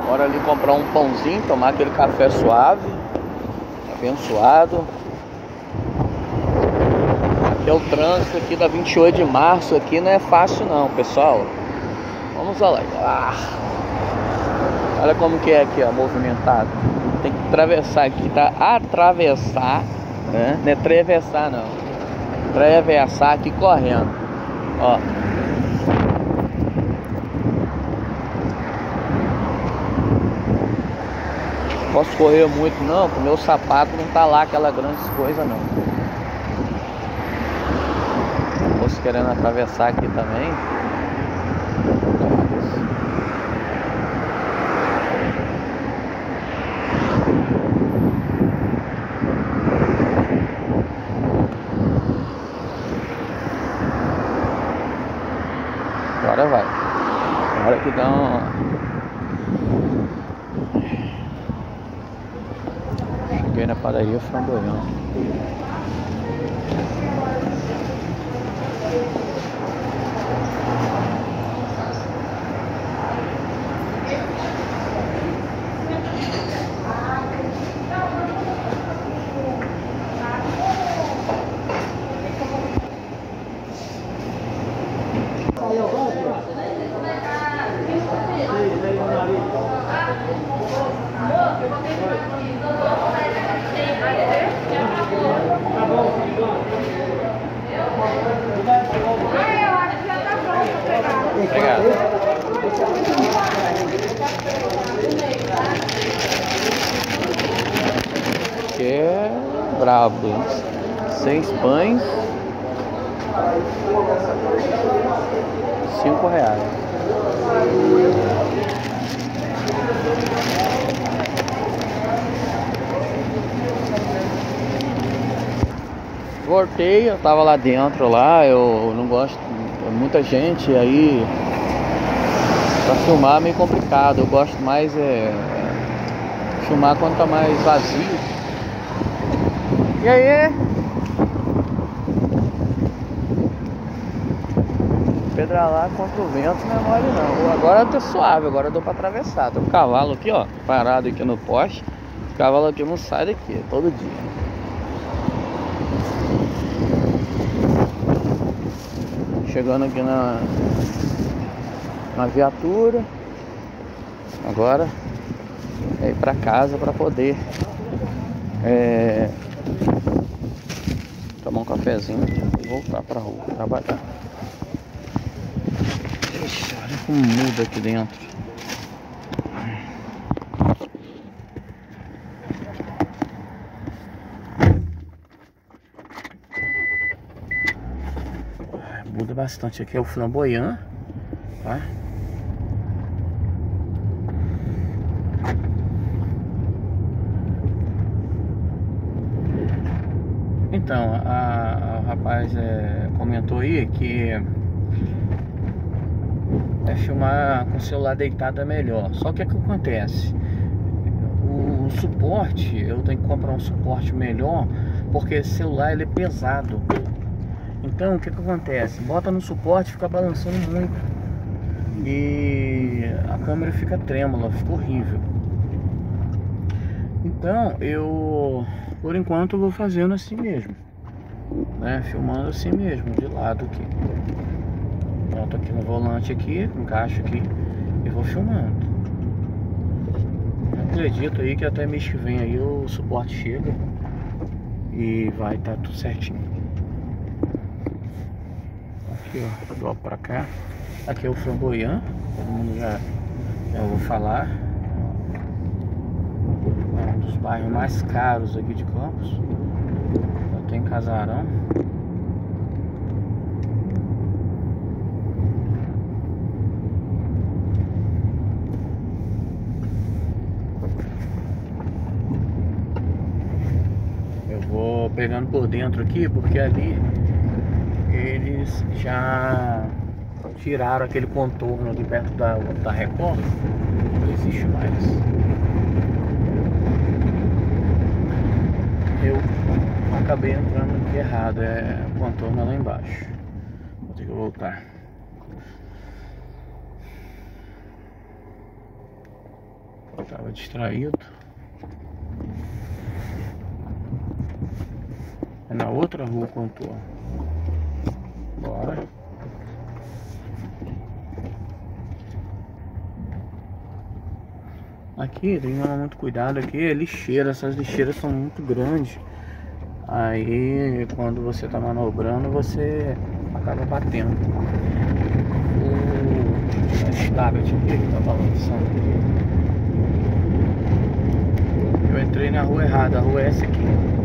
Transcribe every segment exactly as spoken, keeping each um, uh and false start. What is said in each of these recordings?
Bora ali comprar um pãozinho, tomar aquele café suave, abençoado. Aqui é o trânsito aqui da vinte e oito de março, aqui não é fácil não, pessoal. Vamos lá. Ah, olha como que é aqui, ó, movimentado. Tem que atravessar aqui, tá? Atravessar, né? Não é atravessar não. Atravessar aqui correndo, ó. Posso correr muito não, porque o meu sapato não tá lá aquela grande coisa não. Posso querendo atravessar aqui também. Agora vai. Agora que dá um... Cheguei na padaria Flamboyant. Que é brabo. Seis pães, cinco reais. Voltei, eu tava lá dentro lá, eu não gosto, muita gente aí pra filmar é meio complicado. Eu gosto mais é filmar quando tá mais vazio. E aí? Pedalar contra o vento não é mole não. Agora tá suave, agora deu pra atravessar. Tem um cavalo aqui, ó, parado aqui no poste. O cavalo aqui não sai daqui, todo dia. Chegando aqui na, na viatura. Agora é ir pra casa pra poder é, tomar um cafezinho e voltar pra rua trabalhar. Ixi, olha como muda aqui dentro. Muda bastante. Aqui é o Flamboyant, tá? Então, a, a rapaz é, comentou aí que é filmar com o celular deitado é melhor. Só que o que acontece? O, o suporte, eu tenho que comprar um suporte melhor, porque esse celular ele é pesado. Então o que que acontece? Bota no suporte, fica balançando muito e a câmera fica trêmula, fica horrível. Então eu, por enquanto, eu vou fazendo assim mesmo, né? Filmando assim mesmo, de lado aqui. Pronto, aqui no volante aqui, encaixo aqui e vou filmando. Eu acredito aí que até mês que vem aí o suporte chega e vai estar tá tudo certinho. Aqui, ó, dropo pra cá. Aqui é o Flamboyant, todo mundo já, já ouviu falar. É um dos bairros mais caros aqui de Campos. Já tem casarão. Eu vou pegando por dentro aqui, porque ali eles já tiraram aquele contorno ali perto da, da Record. Não existe mais. Eu acabei entrando aqui errado, é o contorno lá embaixo. Vou ter que voltar. Tava distraído. É na outra rua que eu tô. Bora. Aqui tem que tomar muito cuidado. Aqui é lixeira. Essas lixeiras são muito grandes. Aí quando você tá manobrando, você acaba batendo. O estável aqui que tá balançando. Eu entrei na rua errada. A rua é essa aqui.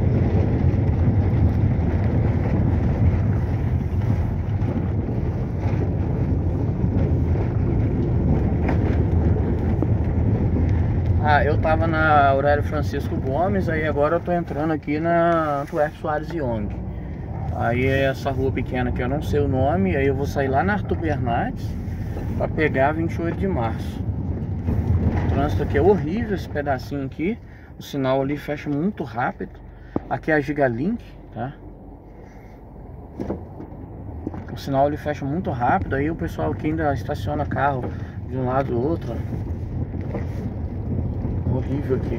Ah, eu tava na Aurélio Francisco Gomes, aí agora eu tô entrando aqui na Antwerp Soares Young. Aí é essa rua pequena que eu não sei o nome, aí eu vou sair lá na Arthur Bernardes pra pegar vinte e oito de março. O trânsito aqui é horrível, esse pedacinho aqui. O sinal ali fecha muito rápido. Aqui é a Gigalink, tá? O sinal ali fecha muito rápido, aí o pessoal que ainda estaciona carro de um lado do outro. Horrível aqui.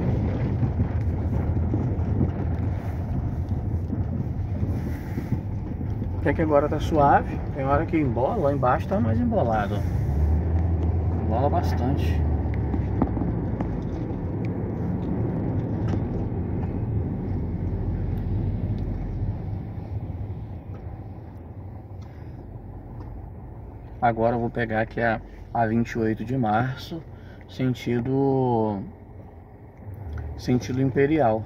Até que agora tá suave. Tem hora que embola, lá embaixo tá mais embolado. Embola bastante. Agora eu vou pegar aqui a, a vinte e oito de março, sentido sentido Imperial.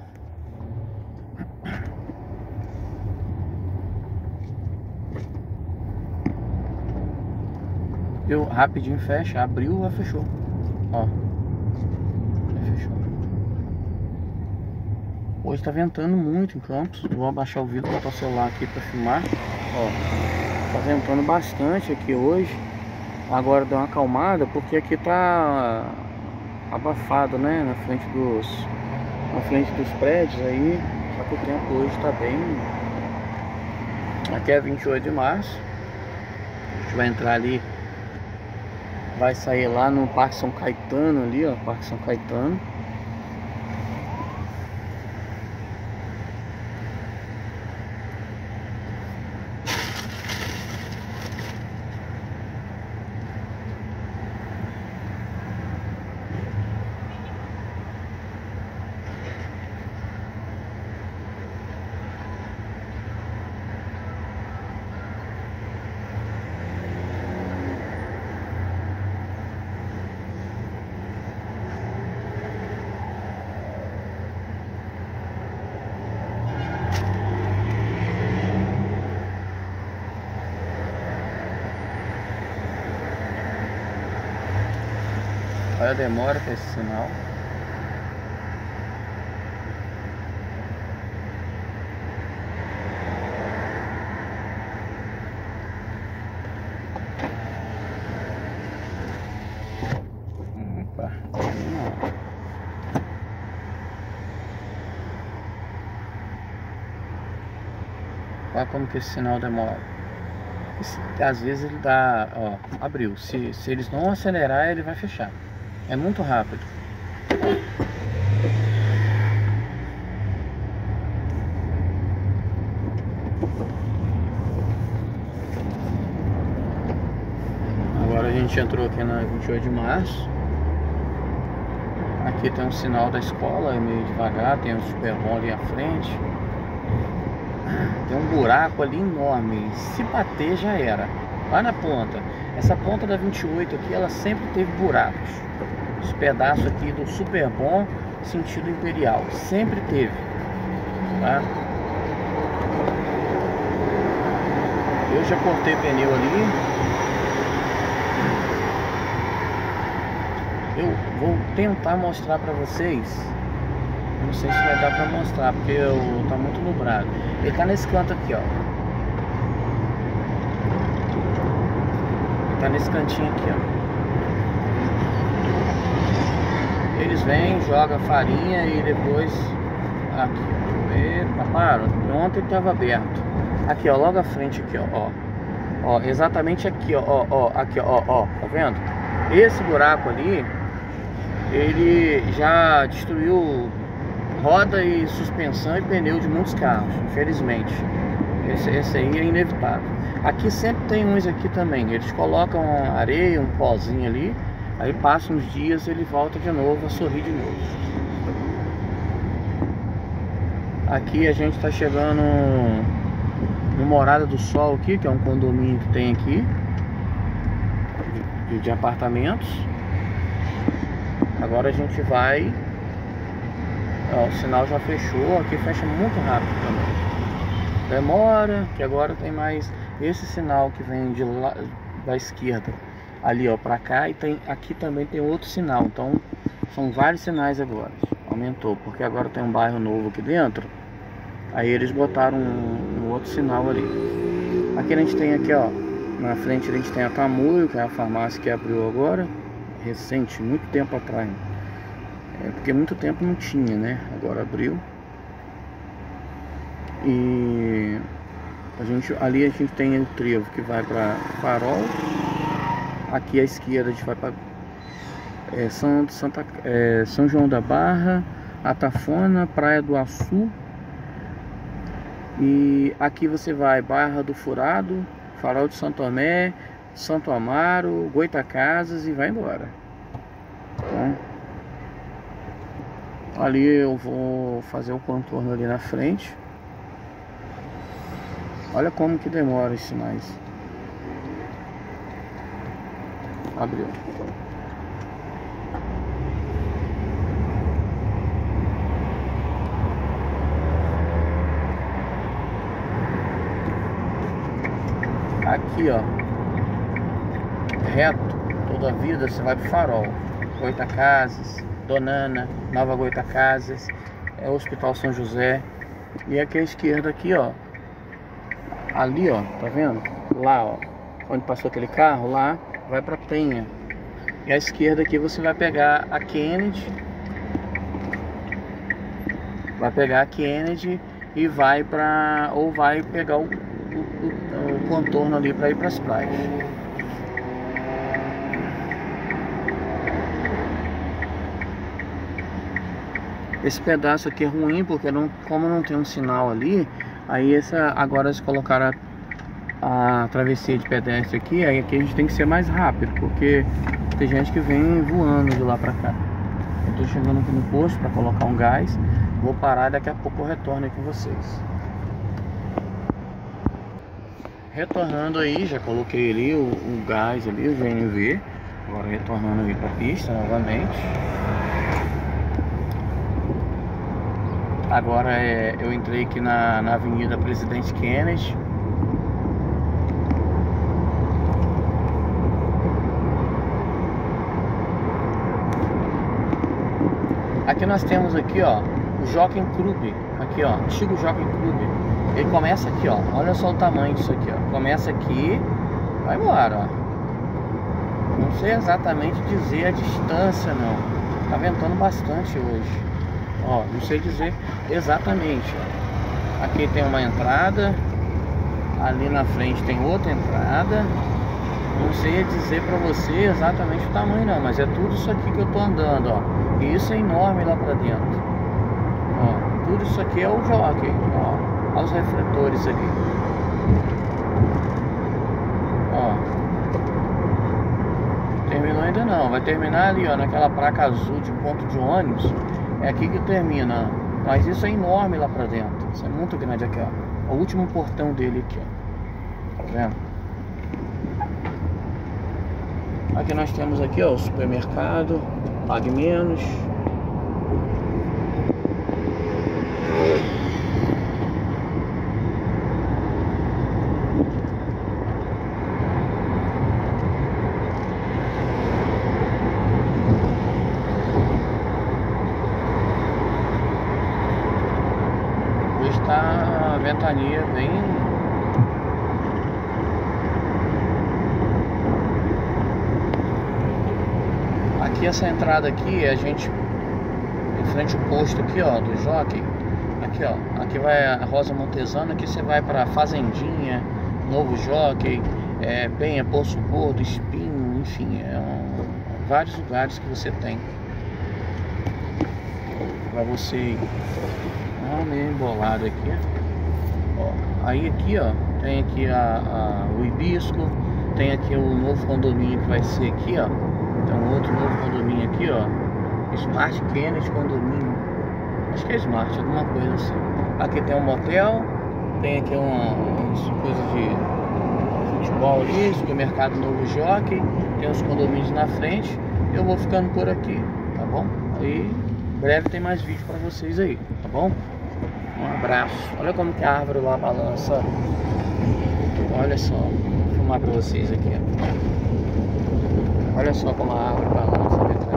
Eu rapidinho fecha, abriu, já fechou. Ó, já fechou. Hoje tá ventando muito em Campos. Vou abaixar o vidro, botar o celular aqui para filmar. Ó, tá ventando bastante aqui hoje. Agora deu uma acalmada porque aqui tá abafado, né, na frente dos na frente dos prédios aí. Só que o tempo hoje tá bem. Aqui é vinte e oito de março. A gente vai entrar ali, vai sair lá no Parque São Caetano ali, ó, Parque São Caetano. Olha a demora para esse sinal. Opa, não. Olha como que esse sinal demora. Esse, às vezes ele dá, ó, abriu. Se, se eles não acelerar, ele vai fechar. É muito rápido. Agora a gente entrou aqui na vinte e oito de março. Aqui tem um sinal da escola, é meio devagar, tem um super bom ali à frente. Tem um buraco ali enorme. Se bater já era. Lá na ponta. Essa ponta da vinte e oito aqui, ela sempre teve buracos. Os pedaços aqui do super bom sentido Imperial. Sempre teve. Tá? Eu já cortei pneu ali. Eu vou tentar mostrar pra vocês. Não sei se vai dar pra mostrar, porque eu, tá muito nublado. Ele tá nesse canto aqui, ó. Ele tá nesse cantinho aqui, ó. Eles vêm, jogam farinha e depois... Aqui, eita, para. Ontem tava aberto. Aqui, ó, logo à frente aqui, ó, ó. Ó, exatamente aqui, ó, ó, ó. Aqui, ó, ó, tá vendo? Esse buraco ali ele já destruiu roda e suspensão e pneu de muitos carros, infelizmente. Esse, esse aí é inevitável. Aqui sempre tem uns aqui também. Eles colocam areia, um pozinho ali, aí passa uns dias ele volta de novo a sorrir de novo. Aqui a gente está chegando no Morada do Sol aqui, que é um condomínio que tem aqui de, de apartamentos. Agora a gente vai. Ó, o sinal já fechou. Aqui fecha muito rápido também. Demora, que agora tem mais esse sinal que vem de lá da esquerda ali, ó, pra cá, e tem aqui também tem outro sinal. Então são vários sinais agora. Aumentou, porque agora tem um bairro novo aqui dentro. Aí eles botaram um, um outro sinal ali. Aqui a gente tem aqui, ó, na frente a gente tem a Tamoio, que é a farmácia que abriu agora, recente, muito tempo atrás. É porque muito tempo não tinha, né? Agora abriu. E a gente, ali a gente tem o trevo que vai para Farol. Aqui à esquerda a gente vai para é, São, Santa, é, São João da Barra, Atafona, Praia do Açu. E aqui você vai Barra do Furado, Farol de Santo Tomé, Santo Amaro, Goitacazes e vai embora. Tá? Ali eu vou fazer o contorno ali na frente. Olha como que demora os sinais. Abriu. Aqui, ó, reto, toda a vida você vai pro Farol, Goitacazes, Donana, Nova Goitacazes, é o Hospital São José. E aqui à esquerda aqui, ó, ali, ó, tá vendo? Lá, ó, onde passou aquele carro, lá vai pra Penha. E à esquerda aqui você vai pegar a Kennedy, vai pegar a Kennedy e vai pra, ou vai pegar o O, o, o contorno ali para ir para as praias. Esse pedaço aqui é ruim porque não, como não tem um sinal ali, aí essa agora eles colocaram a, a travessia de pedestre aqui, aí aqui a gente tem que ser mais rápido porque tem gente que vem voando de lá para cá. Eu tô chegando aqui no posto para colocar um gás, vou parar e daqui a pouco eu retorno aí com vocês. Retornando aí, já coloquei ali o, o gás ali, o V N V. Agora retornando aí para a pista novamente. Agora é, eu entrei aqui na, na Avenida Presidente Kennedy. Aqui nós temos aqui, ó, o Jockey Club. Aqui, ó, antigo Jockey Club. Ele começa aqui, ó. Olha só o tamanho disso aqui, ó. Começa aqui, vai embora, ó. Não sei exatamente dizer a distância, não. Tá ventando bastante hoje. Ó, não sei dizer exatamente, ó. Aqui tem uma entrada. Ali na frente tem outra entrada. Não sei dizer pra você exatamente o tamanho, não. Mas é tudo isso aqui que eu tô andando, ó. E isso é enorme lá pra dentro. Ó, tudo isso aqui é o Jockey, ó. Olha os refletores aqui. Ó. Terminou ainda não. Vai terminar ali, ó, naquela placa azul de ponto de ônibus. É aqui que termina. Mas isso é enorme lá pra dentro. Isso é muito grande aqui, ó. O último portão dele aqui, ó. Tá vendo? Aqui nós temos aqui, ó, o supermercado. Pague menos. Está a ventania bem. Aqui essa entrada aqui a gente em frente ao posto aqui, ó, do Jockey. Aqui, ó, aqui vai a Rosa Montesano. Aqui você vai para Fazendinha, Novo Jockey, é, Penha, Poço Gordo, Espinho, enfim, é um, vários lugares que você tem pra você ir. Ah, meio embolado aqui. Ó, aí aqui, ó, tem aqui a, a, o Hibisco, tem aqui o novo condomínio que vai ser aqui, ó. Tem um outro novo condomínio aqui, ó. Smart Kennedy Condomínio. Acho que é Smart, alguma coisa assim. Aqui tem um motel, tem aqui uma, umas coisas de futebol ali, supermercado Novo Jockey, tem os condomínios na frente. Eu vou ficando por aqui, tá bom? Aí, em breve tem mais vídeo pra vocês aí, tá bom? Um abraço. Olha como que a árvore lá balança. Olha só, vou filmar pra vocês aqui, ó. Olha só como a árvore balança ali atrás.